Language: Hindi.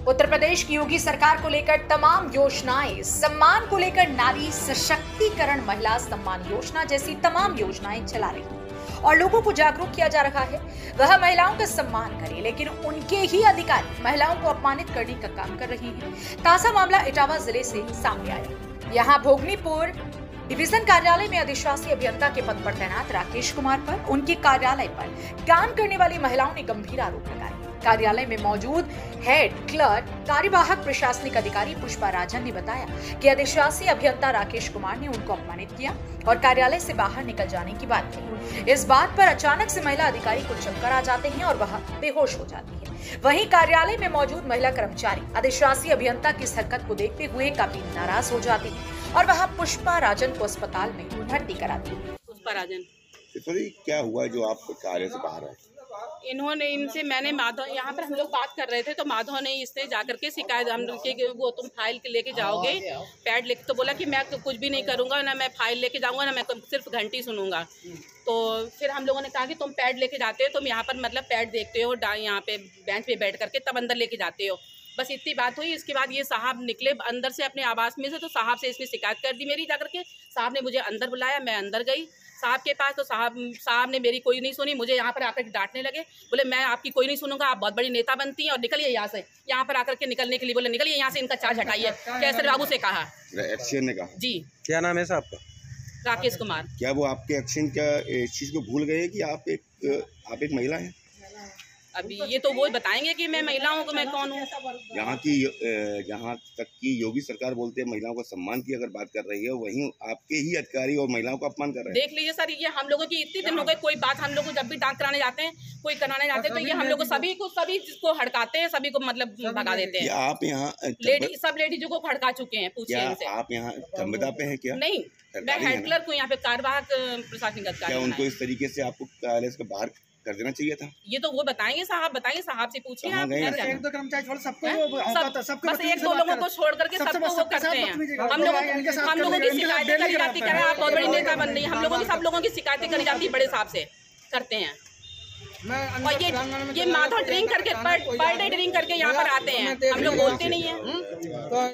उत्तर प्रदेश की योगी सरकार को लेकर तमाम योजनाएं, सम्मान को लेकर नारी सशक्तिकरण, महिला सम्मान योजना जैसी तमाम योजनाएं चला रही हैं और लोगों को जागरूक किया जा रहा है वह महिलाओं का सम्मान करें, लेकिन उनके ही अधिकारी महिलाओं को अपमानित करने का काम कर रहे हैं। ताजा मामला इटावा जिले से सामने आया। यहाँ भोगनीपुर डिवीजन कार्यालय में अधिशासी अभियंता के पद पर तैनात राकेश कुमार पर उनके कार्यालय पर काम करने वाली महिलाओं ने गंभीर आरोप लगाए। कार्यालय में मौजूद हेड क्लर्क कार्यवाहक प्रशासनिक अधिकारी पुष्पा राजन ने बताया कि अधिशासी अभियंता राकेश कुमार ने उनको अपमानित किया और कार्यालय से बाहर निकल जाने की बात कही। इस बात पर अचानक से महिला अधिकारी को चक्कर आ जाते हैं और वह बेहोश हो जाती है। वहीं कार्यालय में मौजूद महिला कर्मचारी अधिशासी अभियंता की इस हरकत को देखते हुए काफी नाराज हो जाती है और वह पुष्पा राजन को अस्पताल में भर्ती कराती है। पुष्पा राजन, क्या हुआ जो आप कार्य से बाहर आए? इन्होंने इनसे मैंने माधव यहाँ पर हम लोग बात कर रहे थे तो माधव ने इससे जाकर के शिकायत हम के वो तुम फाइल लेके जाओगे पैड लेके, तो बोला कि मैं कुछ भी नहीं करूँगा, ना मैं फाइल लेके जाऊँगा, ना मैं सिर्फ घंटी सुनूंगा। तो फिर हम लोगों ने कहा कि तुम पैड लेके जाते हो, तुम यहाँ पर मतलब पैड देखते हो, यहाँ पे बेंच पे बैठ करके तब अंदर लेके जाते हो। बस इतनी बात हुई। इसके बाद ये साहब निकले अंदर से अपने आवास में से, तो साहब से इसने शिकायत कर दी मेरी जाकर के। साहब ने मुझे अंदर बुलाया, मैं अंदर गई साहब के पास, तो साहब ने मेरी कोई नहीं सुनी। मुझे यहाँ पर आकर डांटने लगे, बोले मैं आपकी कोई नहीं सुनूंगा, आप बहुत बड़ी नेता बनती हैं और निकलिए यहाँ से। यहाँ पर आकर के निकलने के लिए बोले निकलिए यहाँ से, इनका चार्ज हटाइए। कैसर बाबू से कहा, एक्शन ने कहा जी। क्या नाम है साहब का? राकेश कुमार। क्या वो आपके एक्शन क्या इस चीज को भूल गए कि आप एक महिला हैं? अभी ये तो वो बताएंगे कि मैं महिला हूँ, मैं कौन हूँ। यहाँ तक की योगी सरकार बोलते हैं महिलाओं को सम्मान की अगर बात कर रही है, वहीं आपके ही अधिकारी और महिलाओं को अपमान कर रहे हैं। देख लीजिए सर, ये हम लोगों की इतने दिन हो गए, कोई बात हम लोग जब भी डांट कराने जाते हैं, कोई कराने जाते हैं, तो ये हम लोग सभी को हड़काते हैं, सभी को मतलब भगा देते हैं। आप यहाँ सब लेडीजों को हड़का चुके हैं, पूछिए इनसे। आप यहाँ संविदा पे हैं क्या? नहीं, मैं हेड क्लर्क हूँ यहाँ पे, कार्यवाहक प्रशासनिक अधिकारी। क्या उनको इस तरीके से आपको कार्यालय से बाहर कर देना चाहिए था? ये तो वो बताएंगे, साहब से पूछिए आप। एक दो कर्मचारी छोड़ सबको बस एक दो लोगों को छोड़ करके सबको वो करते हैं। हम लोगों की शिकायतें करी जाती है, आप बहुत बड़ी नेता बन रही है, हम लोगों की सब लोगों की शिकायतें करी जाती है, बड़े साहब से करते हैं। और ये माधव ड्रिंक करके पर डे ड्रिंक करके यहाँ पर आते हैं, हम लोग बोलते नहीं है।